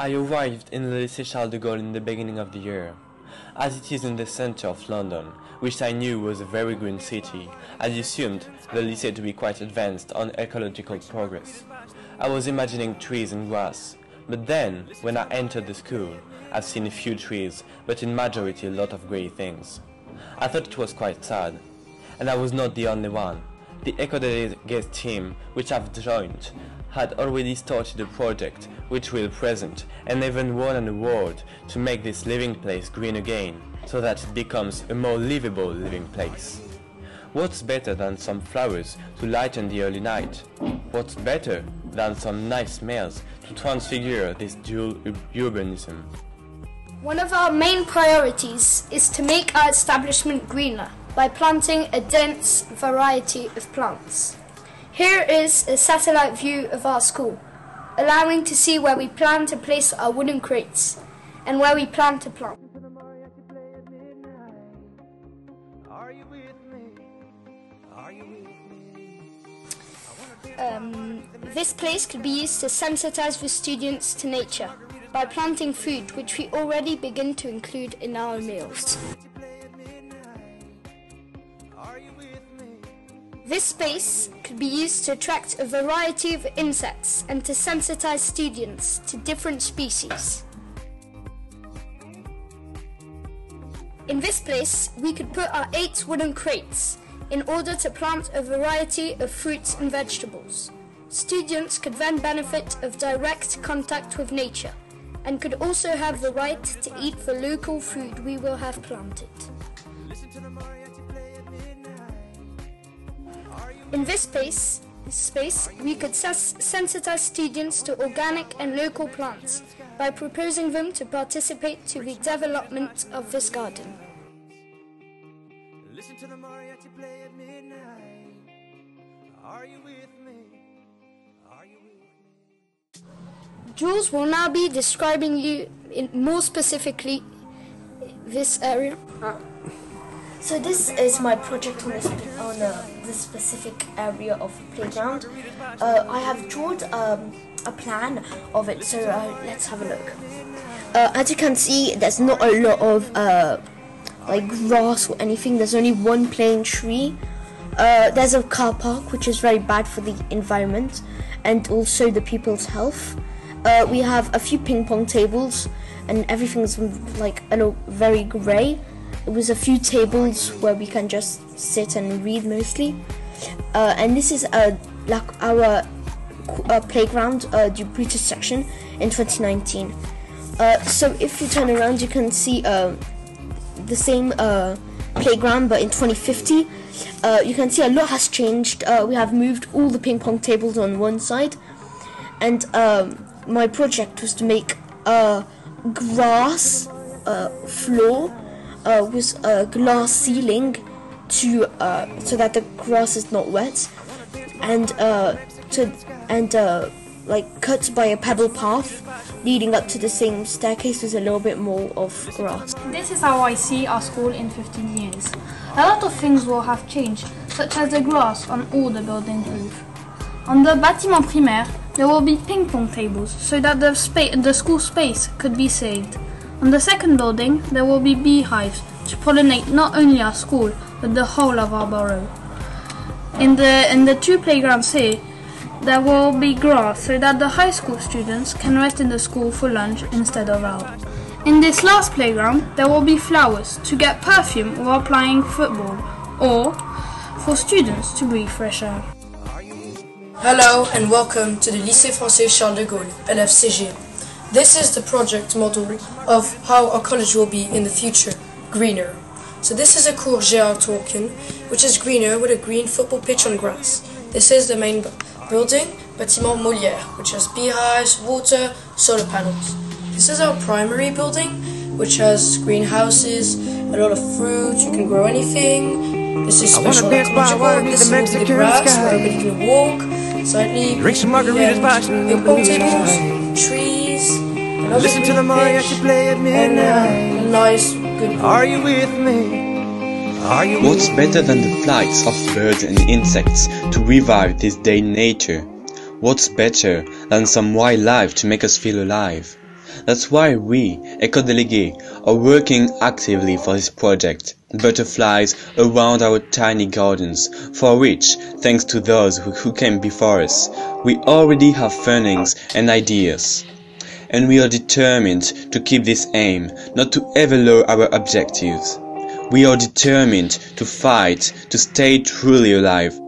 I arrived in the Lycée Charles de Gaulle in the beginning of the year. As it is in the center of London, which I knew was a very green city, I assumed the lycée to be quite advanced on ecological progress. I was imagining trees and grass, but then, when I entered the school, I've seen a few trees, but in majority a lot of grey things. I thought it was quite sad. And I was not the only one. The éco-délégués team, which I've joined, had already started a project which will present and even won an award to make this living place green again, so that it becomes a more livable living place. What's better than some flowers to lighten the early night? What's better than some nice smells to transfigure this dual urbanism? One of our main priorities is to make our establishment greener by planting a dense variety of plants. Here is a satellite view of our school, allowing to see where we plan to place our wooden crates and where we plan to plant. This place could be used to sensitize the students to nature by planting food which we already begin to include in our meals. This space could be used to attract a variety of insects and to sensitize students to different species. In this place, we could put our 8 wooden crates in order to plant a variety of fruits and vegetables. Students could then benefit of direct contact with nature and could also have the right to eat the local food we will have planted. In this space, we could sensitize students to organic and local plants by proposing them to participate to the development of this garden. Listen to the mariachi play at midnight. Are you with me? Are you with me? Jules will now be describing you more specifically this area. So this is my project on this specific area of the playground. I have drawn a plan of it, so let's have a look. As you can see, there's not a lot of like grass or anything. There's only one plain tree. There's a car park, which is very bad for the environment and also the people's health. We have a few ping pong tables, and everything's like very grey. It was a few tables where we can just sit and read mostly. And this is like our playground, the British section in 2019. So if you turn around, you can see the same playground, but in 2050. You can see a lot has changed. We have moved all the ping pong tables on one side, and my project was to make a grass floor with a glass ceiling to so that the grass is not wet, and like cut by a pebble path leading up to the same staircase with a little bit more of grass. This is how I see our school in 15 years. A lot of things will have changed, such as the grass on all the building roof. On the bâtiment primaire, there will be ping pong tables so that the school space could be saved. On the second building, there will be beehives to pollinate not only our school, but the whole of our borough. In the 2 playgrounds here, there will be grass so that the high school students can rest in the school for lunch instead of out. In this last playground, there will be flowers to get perfume while playing football, or for students to breathe fresh air. Hello and welcome to the Lycée Français Charles de Gaulle, LFCG. This is the project model of how our college will be in the future, greener. So this is a cours Gérard Tolkien, which is greener with a green football pitch on grass. This is the main building, Bâtiment Molière, which has beehives, water, solar panels. This is our primary building, which has greenhouses, a lot of fruit, you can grow anything. This is special ecological, this will be the grass where everybody can walk, slightly, drink some margaritas, ping pong tables, trees, listen to the mariachi play at midnight, and nice, good. Are you with me? What's better than the flights of birds and insects to revive this day in nature? What's better than some wildlife to make us feel alive? That's why we, éco-délégués, are working actively for this project, butterflies around our tiny gardens, for which, thanks to those who came before us, we already have fundings and ideas. And we are determined to keep this aim, not to ever lower our objectives. We are determined to fight, to stay truly alive,